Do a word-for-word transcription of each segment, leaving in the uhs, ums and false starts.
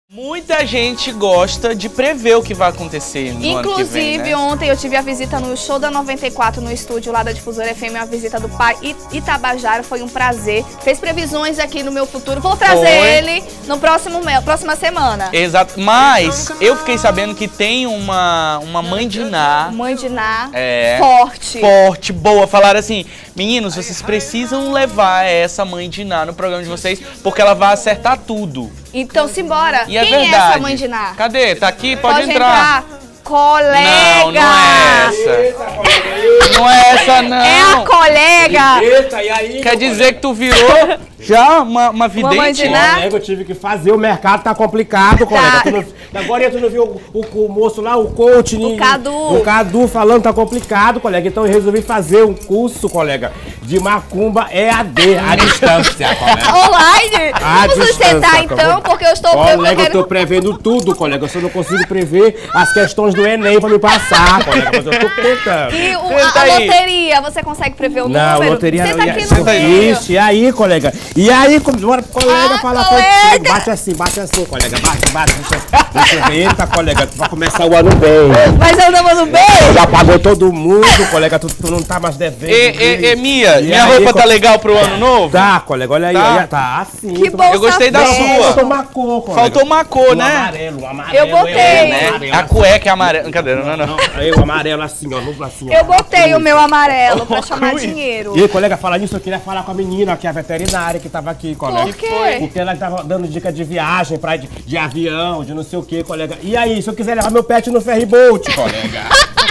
Muita gente gosta de prever o que vai acontecer no Inclusive, ano que vem, né? ontem eu tive a visita no show da noventa e quatro no estúdio lá da Difusora F M, a visita do pai Itabajara, foi um prazer. Fez previsões aqui no meu futuro. Vou trazer foi. ele no próximo próxima semana. Exato, mas eu fiquei sabendo que tem uma, uma mãe de Ná. Mãe de Ná, é, forte. Forte, boa. Falaram assim, meninos, vocês precisam levar essa mãe de Ná no programa de vocês, porque ela vai acertar tudo. Então, simbora. E é Quem verdade. é essa mãe de Ná? Cadê? Tá aqui? Pode, Pode entrar. entrar. Colega! Não, não é essa. Não é essa, não. É a colega! Eita, e aí? Quer dizer que tu virou já uma, uma vidente? Uma mãe de Ná? Colega, eu tive que fazer, o mercado tá complicado, colega. Tá. Tu não, agora tu não viu o, o, o moço lá, o coach? O Cadu. O Cadu falando tá complicado, colega. Então eu resolvi fazer um curso, colega, de macumba E A D, à distância, colega. Online? À Vamos distância, sentar então, colega. porque eu estou... Colega, eu eu quero... tô prevendo tudo, colega. Eu só não consigo prever as questões do Enem pra me passar, colega. Mas eu tô tentando. E o, Senta a, a aí. loteria, você consegue prever o Não, número? loteria Senta não. aqui Senta no meio. Isso, e aí, colega? E aí, como- bora pro colega Ah, falar colega! contigo. Bate assim, bate assim, colega. Bate, bate. Deixa, eu- deixa eu ver. Eita, colega, tu vai começar o ano bem. Mas eu não no bem? Já pagou todo mundo, colega. Tu, tu não tá mais devendo. Ê, ê, ê, Mia, E minha aí, roupa co- tá legal pro ano novo? Tá, colega, olha aí. Tá. Olha, tá assim. Que tu- bolsa Eu gostei da velha. sua. Faltou uma cor, colega. Faltou uma cor, Um né? amarelo, um amarelo. Eu botei. é, Né? amarelo, A cueca é amarela. Brincadeira, não, não. Não, aí o amarelo assim, ó. No, assim, ó. Eu botei o meu amarelo pra Oh, chamar cruz. dinheiro. E aí, colega, falar nisso, eu queria falar com a menina, que é a veterinária que tava aqui, colega. Por quê? Porque ela tava dando dica de viagem, pra, de, de avião, de não sei o que, colega. E aí, se eu quiser levar meu pet no ferryboat, colega?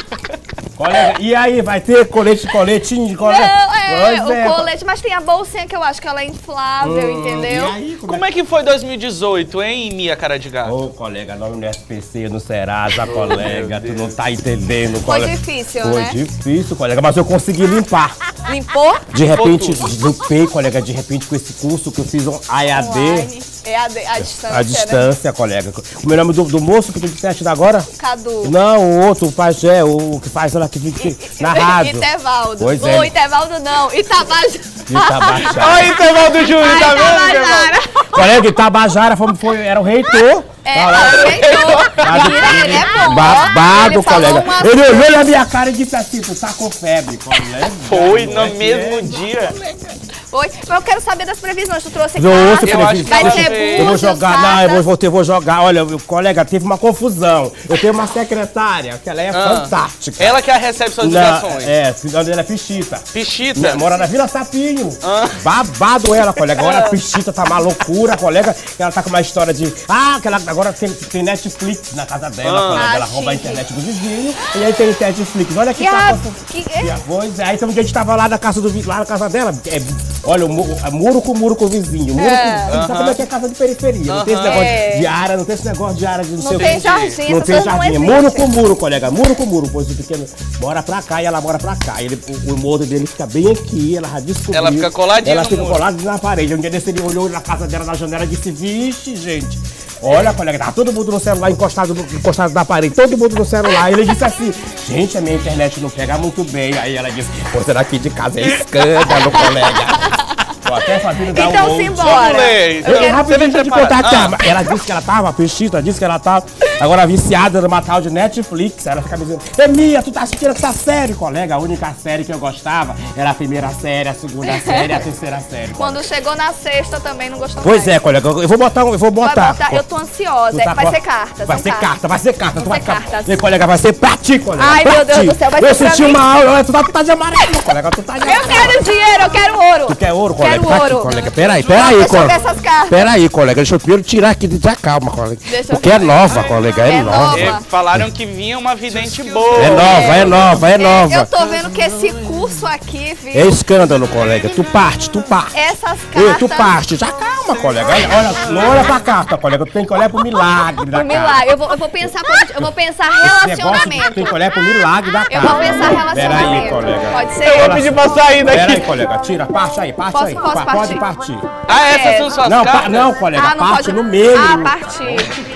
Colega, e aí, vai ter colete, coletinho de colete? Não, é, Pois o colete, mas tem a bolsinha que eu acho que ela é inflável, Hum, entendeu? E aí, como, Como é que foi dois mil e dezoito, hein, Mia Cara de Gato? Ô, colega, nome no S P C, no Serasa, colega, tu não tá entendendo, Foi colega. difícil, Foi né? difícil, colega, mas eu consegui limpar. Limpou? De repente, tudo. limpei, colega, de repente com esse curso que eu fiz um E A D. Online. É a, de- a distância, A distância, colega. O meu nome do, do moço que tu disseste agora? né? Cadu. Não, o outro, o pajé, o, o que faz ela que fica na rádio. Itevaldo. Pois Ô, é. Itevaldo não. Itabajara. Itabajara. Olha o intervalo do Júlio, Ai, tá vendo, meu irmão? Itabajara. Colega, Itabajara foi, foi, era o reitor. É, Tá lá. ajeitou. Menina, ele é bom. Babado, Ele falou colega. uma Ele olhou coisa. na minha cara e disse assim, tu tá com febre, colega. Foi Não é no que mesmo é? dia. Foi. Mas eu quero saber das previsões. Tu trouxe Trouxe cartas? Eu acho que previsão. Vai ela ter fez. Eu vou búzios, jogar, não, eu cartas. vou, vou, ter, vou jogar. Olha, o colega, teve uma confusão. Eu tenho uma secretária, que ela é Ah. fantástica. Ela que recebe suas Não, ligações. é, o nome dela é Pichita. Pichita. Mora na Vila Sapinho. Ah. Babado ela, colega. Agora a Pichita tá uma loucura, colega. Ela tá com uma história de. Ah, que ela agora tem, tem Netflix na casa dela, Ah. colega. Ela Ah, rouba a chique. internet do vizinho. E aí tem Netflix. Olha que E a... tá. que- E a- Pois é, aí então, um dia a gente tava lá na casa do vi- lá na casa dela. É, olha, o mu- é muro com muro com o vizinho. Muro É. com. Sabe como é que é casa de periferia? Não tem esse Aham. negócio É. de área, não tem esse negócio de área de não, Não sei o tem quê. jardim, Não essas tem coisas não jardim, é existem. muro com muro, colega, muro com muro. Pois o pequeno mora pra cá e ela mora pra cá. Ele, o, o morro dele fica bem aqui, ela já descobriu. Ela fica coladinha Ela no fica muro. colada na parede. Um dia desse ele olhou na casa dela, na janela e disse, vixe, gente. Olha, colega, tá todo mundo no celular encostado, no- encostado na parede, todo mundo no celular. Ele disse assim, gente, a minha internet não pega muito bem. Aí ela disse, você daqui de casa é escândalo, colega. Tô até fazendo dar Então um monte. simbora. Vamos ler. Eu Então, quero- Eu, rapidinho, vem deixa eu te preparado. contar Ah. aqui. Ela disse que ela tava, a Peixita disse que ela tava agora viciada numa tal de Netflix. Ela fica me dizendo, Emia, tu tá assistindo essa série, colega? A única série que eu gostava era a primeira série, a segunda série e a terceira série. Quando chegou na sexta também não gostou Pois mais. é, colega, eu vou botar, um- eu vou Vai botar. botar, eu tô ansiosa. Tu tá vai com- ser cartas. Vai são ser cartas. carta, vai ser carta. Tu Vão vai ser ficar. cartas. E, colega, vai ser pra ti, colega. Ai, pra meu Deus ti. do céu, vai eu ser pra assisti mim? uma aula, tu tá, tu tá de amarelo, colega. Tu tá de Eu amarelo. quero dinheiro, eu quero ouro. Tu quer ouro, colega? Quero Tá aqui, ouro. colega. Peraí, peraí, Deixa eu ver colega. essas cartas. Peraí, colega. Deixa eu primeiro tirar aqui. Já calma, colega. Deixa eu Porque é ver. nova, colega. É, É nova. nova. É, falaram que vinha uma vidente boa. É nova, é nova, é nova. Eu tô vendo que esse curso aqui, viu? É escândalo, colega. Tu parte, tu parte. Essas Ei, cartas. tu parte. Já calma, colega. Olha, olha, não olha pra carta, colega. Tu tem que olhar pro milagre da O carta. milagre. Eu vou, eu vou pensar, posi- eu vou pensar Esse negócio, relacionamento. tem que olhar pro milagre da Eu carta. vou pensar relacionamento. Peraí, colega. Pode ser? Eu vou pedir pra sair daqui. Peraí, colega. Tira, parte aí, parte Posso- aí. posso Pa- partir? Pode partir. Ah, essas É. são suas Não, pa- cartas? não, colega. Ah, não parte pode. no meio. Ah, parti.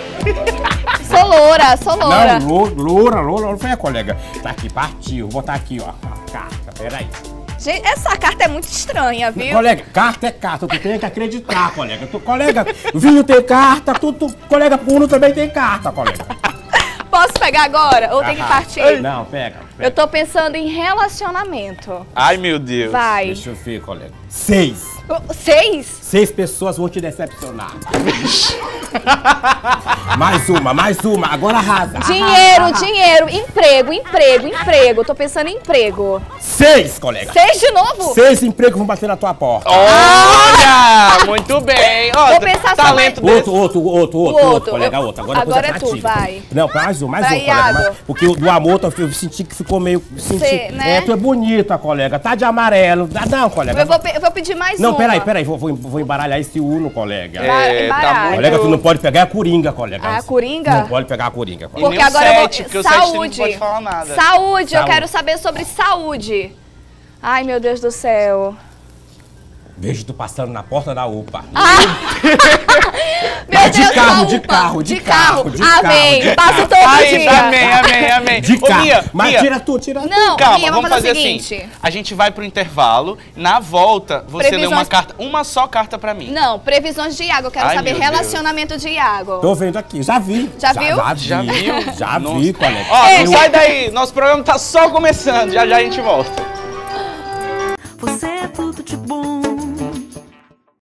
Sou loura, sou loura. Não, lou- loura, loura, loura. Foi, colega. Tá aqui, partiu. Vou botar aqui, ó. A carta, peraí. Gente, essa carta é muito estranha, viu? Colega, carta é carta, tu tem que acreditar, colega. Tu, colega, vinho tem carta, tu, tu, colega, Uno também tem carta, colega. Posso pegar agora? Ou tem que partir? Não, pega, pega. Eu tô pensando em relacionamento. Ai, meu Deus. Vai. Deixa eu ver, colega. Seis. Seis? Seis pessoas vão te decepcionar. Mais uma, mais uma. Agora arrasa. Dinheiro, arrasa, dinheiro, emprego, emprego, emprego. Tô pensando em emprego. Seis, colega. Seis de novo? Seis empregos vão bater na tua porta. Olha! Muito bem. Ó, Vou pensar só talento mais- desse. Outro, outro, outro, outro, outro. outro, colega, Eu- outro. Agora, agora coisa é tu, pratica. vai. Não, mais um, mais Vai, um, colega. Iago. mais- Porque o do amor, eu senti que ficou meio... Senti, Cê, né? É, tu é bonita, colega. Tá de amarelo. Ah, não, colega. Eu vou, pe- eu vou pedir mais Não, uma. peraí, peraí. Vou, vou, vou embaralhar esse Uno, colega. É, tá Embaralho. Colega, tu não pode pegar a coringa, colega. Ah, a coringa? Não pode pegar a coringa, colega. Porque nem o agora eu vou... sete, porque o sete saúde. não pode falar nada. Saúde, eu Saúde. quero saber sobre saúde. Ai, meu Deus do céu. Vejo tu passando na porta da U P A. Meu Mas de Deus, carro, uma de UPA. carro, de de carro, carro. de Amém. carro, de Passo carro. todo Ai, dia. amém, amém, amém. De Ô, carro. Mia, Mas Mia, tira tu, tira tu. Não, calma, Mia, vamos fazer o seguinte. assim. A gente vai pro intervalo, na volta você lê uma Previsões- carta, uma só carta pra mim. Não, previsões de Iago. Eu quero Ai, saber meu Deus. relacionamento de Iago. Tô vendo aqui, já vi. Já viu? Já, vi. Já viu? Já Nossa. vi, colega. Ó, Ei. não sai daí, nosso programa tá só começando, já já a gente volta.